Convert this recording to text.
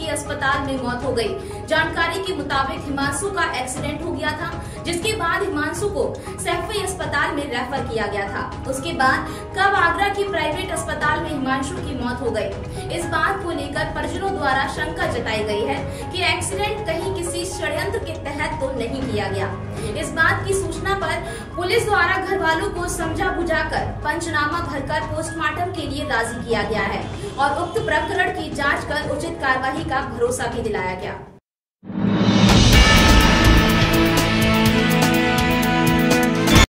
की अस्पताल में मौत हो गई। जानकारी के मुताबिक हिमांशु का एक्सीडेंट हो गया था, जिसके बाद हिमांशु को सैफई अस्पताल में रेफर किया गया था। उसके बाद कब आगरा की प्राइवेट अस्पताल में हिमांशु की मौत हो गई। इस बात को लेकर परिजनों द्वारा शंका जताई गई है कि एक्सीडेंट कहीं किसी षड्यंत्र के तहत तो नहीं किया गया। इस बात की सूचना पर पुलिस द्वारा घर वालों को समझा बुझाकर पंचनामा भरकर पोस्टमार्टम के लिए राजी किया गया है और उक्त प्रकरण की जांच कर उचित कार्रवाई का भरोसा भी दिलाया गया।